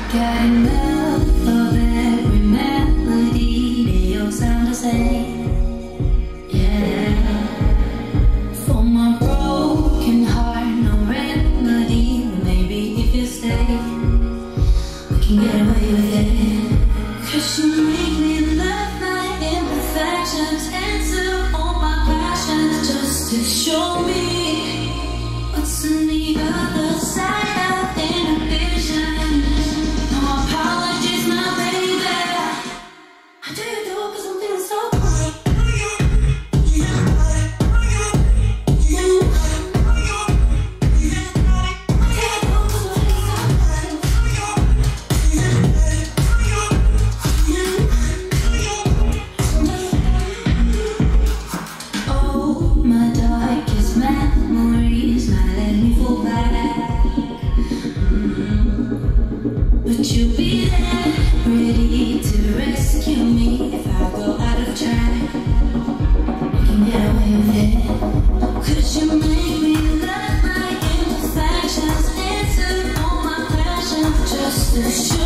Got enough of every melody, they all sound the same. Yeah. For my broken heart, no remedy. Maybe if you stay, we can get away with it. 'Cause you make me love my imperfections, answer all my passions, just to show me what's on the other side of inhibition. No apologies, my baby. I do you do it 'cause I'm feeling so great. Oh, my darkest memories might let me fall back. But you'll be there, ready to rescue me if I go out of track. We can get away with it. 'Cause you make me love my imperfections, answer all my passions, just to show